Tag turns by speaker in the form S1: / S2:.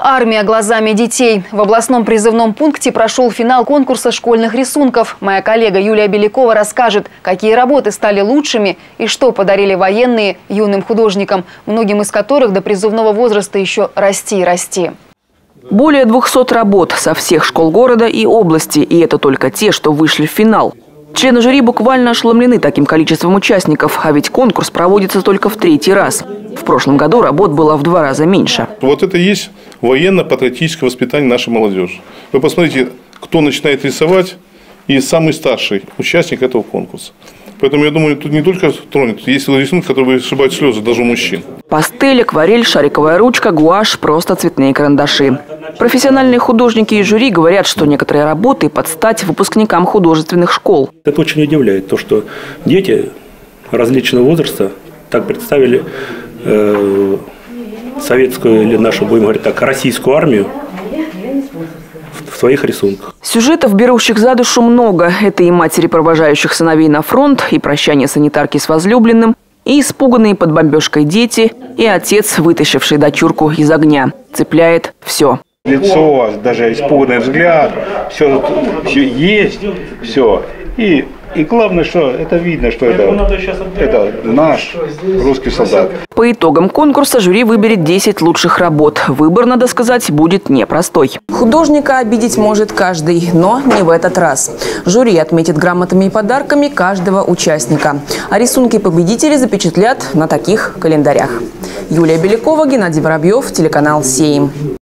S1: Армия глазами детей. В областном призывном пункте прошел финал конкурса школьных рисунков. Моя коллега Юлия Белякова расскажет, какие работы стали лучшими и что подарили военные юным художникам, многим из которых до призывного возраста еще расти и расти.
S2: Более 200 работ со всех школ города и области, и это только те, что вышли в финал. Члены жюри буквально ошеломлены таким количеством участников, а ведь конкурс проводится только в 3-й раз. В прошлом году работ было в 2 раза меньше.
S3: Вот это и есть военно-патриотическое воспитание нашей молодежи. Вы посмотрите, кто начинает рисовать, и самый старший участник этого конкурса. Поэтому, я думаю, тут не только тронет. Есть рисунки, которые вышибают слезы даже у мужчин.
S2: Пастель, акварель, шариковая ручка, гуашь, просто цветные карандаши. Профессиональные художники и жюри говорят, что некоторые работы под стать выпускникам художественных школ.
S4: Это очень удивляет, то, что дети различного возраста так представили советскую или нашу, будем говорить так, российскую армию в своих рисунках.
S2: Сюжетов, берущих за душу, много. Это и матери, провожающих сыновей на фронт, и прощание санитарки с возлюбленным, и испуганные под бомбежкой дети, и отец, вытащивший дочурку из огня. Цепляет все.
S5: Лицо, даже испуганный взгляд, все есть, все. И главное, что это видно, что это наш русский солдат.
S2: По итогам конкурса жюри выберет 10 лучших работ. Выбор, надо сказать, будет непростой. Художника обидеть может каждый, но не в этот раз. Жюри отметит грамотами и подарками каждого участника. А рисунки победителей запечатлят на таких календарях. Юлия Белякова, Геннадий Воробьев, телеканал «Сейм».